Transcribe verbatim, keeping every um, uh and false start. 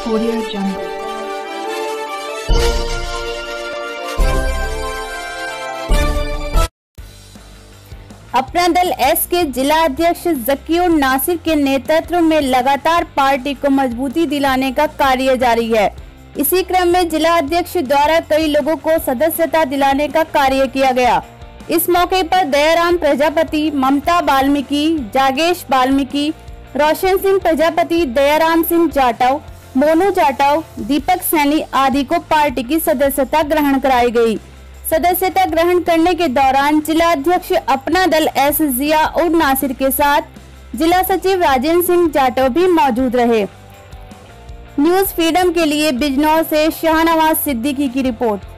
Audio Jungle। अपना दल S के जिला अध्यक्ष ज़कीउर नासिर के नेतृत्व में लगातार पार्टी को मजबूती दिलाने का कार्य जारी है। इसी क्रम में जिला अध्यक्ष द्वारा कई लोगों को सदस्यता दिलाने का कार्य किया गया। इस मौके पर दयाराम प्रजापति, ममता वाल्मीकि, जागेश वाल्मीकि, रोशन सिंह प्रजापति, दयाराम सिंह जाटव, मोनू जाटव, दीपक सैनी आदि को पार्टी की सदस्यता ग्रहण कराई गई। सदस्यता ग्रहण करने के दौरान जिला अध्यक्ष अपना दल एस ज़कीउर नासिर के साथ जिला सचिव राजेंद्र सिंह जाटव भी मौजूद रहे। न्यूज़ फ्रीडम के लिए बिजनौर से शाहनवाज सिद्दीकी की रिपोर्ट।